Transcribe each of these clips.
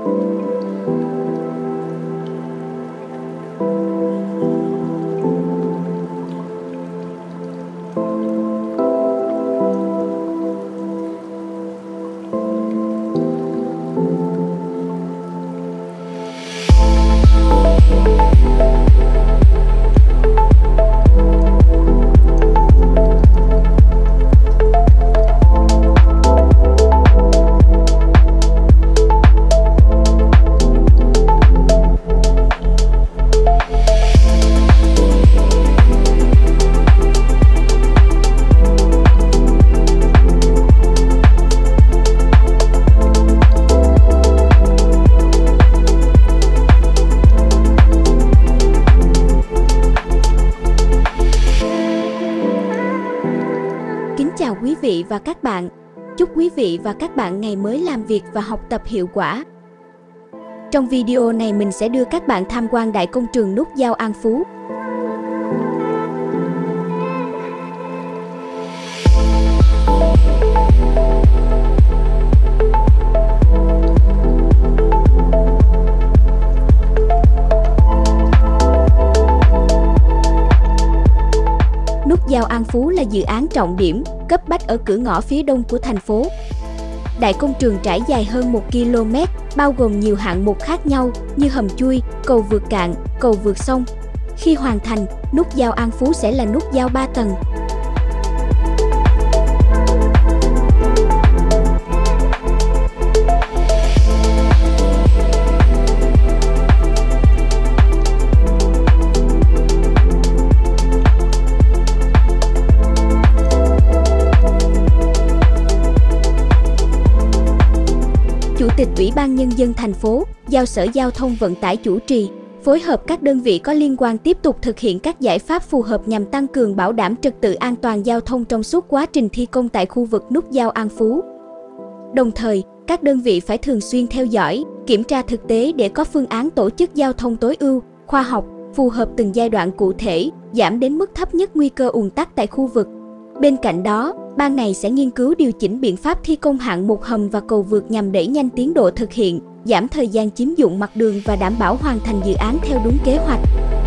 Chào quý vị và các bạn. Chúc quý vị và các bạn ngày mới làm việc và học tập hiệu quả. Trong video này mình sẽ đưa các bạn tham quan Đại Công trường Nút Giao An Phú. Nút giao An Phú là dự án trọng điểm, cấp bách ở cửa ngõ phía đông của thành phố. Đại công trường trải dài hơn 1 km, bao gồm nhiều hạng mục khác nhau như hầm chui, cầu vượt cạn, cầu vượt sông. Khi hoàn thành, nút giao An Phú sẽ là nút giao 3 tầng. Chủ tịch Ủy ban Nhân dân thành phố giao Sở Giao thông Vận tải chủ trì, phối hợp các đơn vị có liên quan tiếp tục thực hiện các giải pháp phù hợp nhằm tăng cường bảo đảm trật tự an toàn giao thông trong suốt quá trình thi công tại khu vực nút giao An Phú. Đồng thời, các đơn vị phải thường xuyên theo dõi, kiểm tra thực tế để có phương án tổ chức giao thông tối ưu, khoa học, phù hợp từng giai đoạn cụ thể, giảm đến mức thấp nhất nguy cơ ùn tắc tại khu vực. Bên cạnh đó, ban này sẽ nghiên cứu điều chỉnh biện pháp thi công hạng mục hầm và cầu vượt nhằm đẩy nhanh tiến độ thực hiện, giảm thời gian chiếm dụng mặt đường và đảm bảo hoàn thành dự án theo đúng kế hoạch.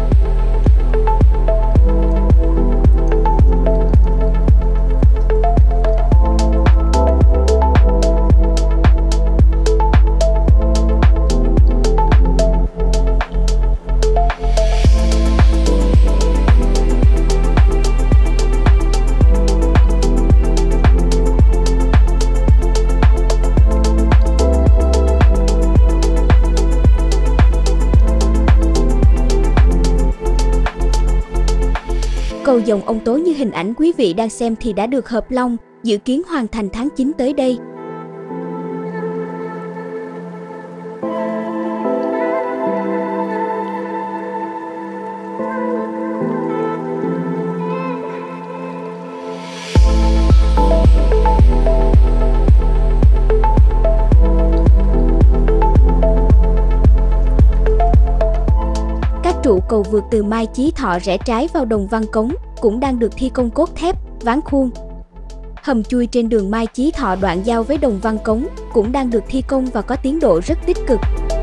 Cầu Dòng Ông Tố như hình ảnh quý vị đang xem thì đã được hợp long, dự kiến hoàn thành tháng 9 tới đây. Các trụ cầu vượt từ Mai Chí Thọ rẽ trái vào Đồng Văn Cống cũng đang được thi công cốt thép, ván khuôn. Hầm chui trên đường Mai Chí Thọ đoạn giao với Đồng Văn Cống cũng đang được thi công và có tiến độ rất tích cực.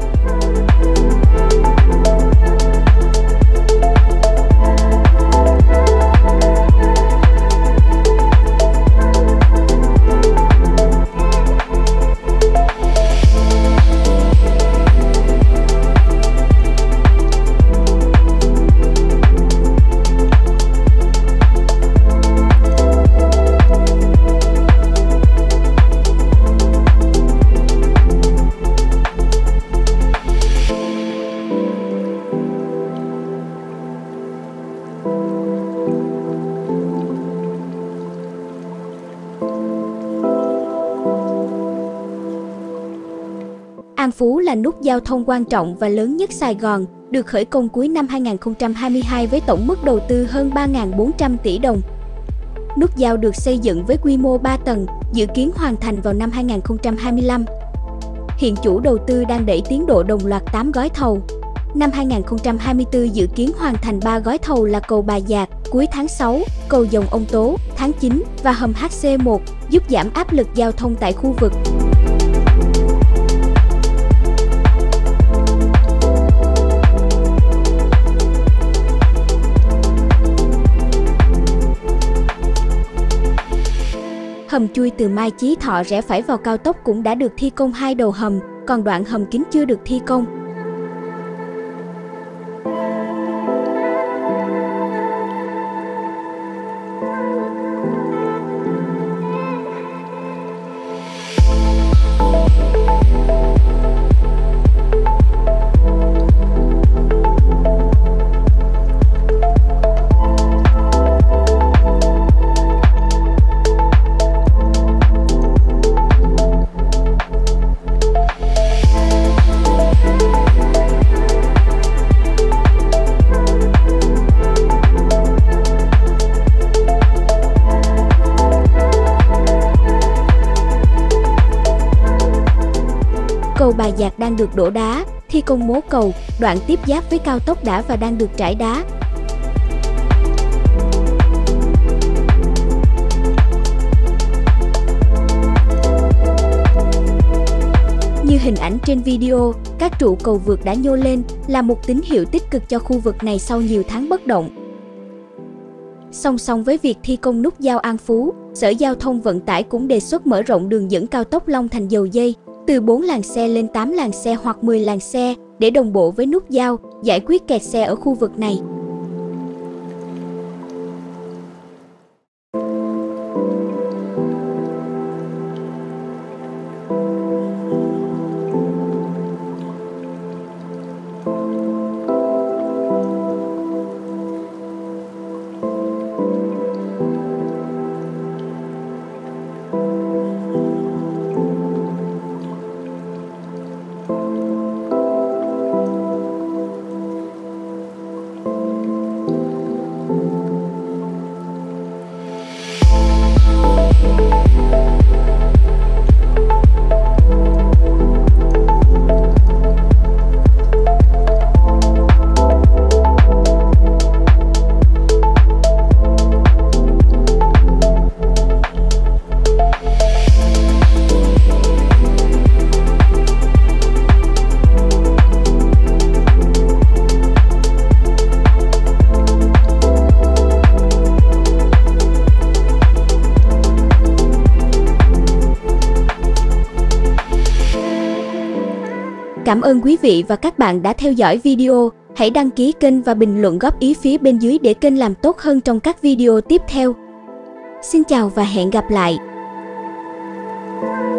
An Phú là nút giao thông quan trọng và lớn nhất Sài Gòn, được khởi công cuối năm 2022 với tổng mức đầu tư hơn 3.400 tỷ đồng. Nút giao được xây dựng với quy mô 3 tầng, dự kiến hoàn thành vào năm 2025. Hiện chủ đầu tư đang đẩy tiến độ đồng loạt 8 gói thầu. Năm 2024 dự kiến hoàn thành 3 gói thầu là cầu Bà Dạc cuối tháng 6, cầu Dòng Ông Tố tháng 9 và hầm HC1, giúp giảm áp lực giao thông tại khu vực. Hầm chui từ Mai Chí Thọ rẽ phải vào cao tốc cũng đã được thi công 2 đầu hầm, còn đoạn hầm kín chưa được thi công. Cầu Bà Giạc đang được đổ đá, thi công mố cầu, đoạn tiếp giáp với cao tốc đã và đang được trải đá. Như hình ảnh trên video, các trụ cầu vượt đã nhô lên, là một tín hiệu tích cực cho khu vực này sau nhiều tháng bất động. Song song với việc thi công nút giao An Phú, Sở Giao thông Vận tải cũng đề xuất mở rộng đường dẫn cao tốc Long Thành - Dầu Giây, từ 4 làn xe lên 8 làn xe hoặc 10 làn xe, để đồng bộ với nút giao, giải quyết kẹt xe ở khu vực này. Cảm ơn quý vị và các bạn đã theo dõi video. Hãy đăng ký kênh và bình luận góp ý phía bên dưới để kênh làm tốt hơn trong các video tiếp theo. Xin chào và hẹn gặp lại!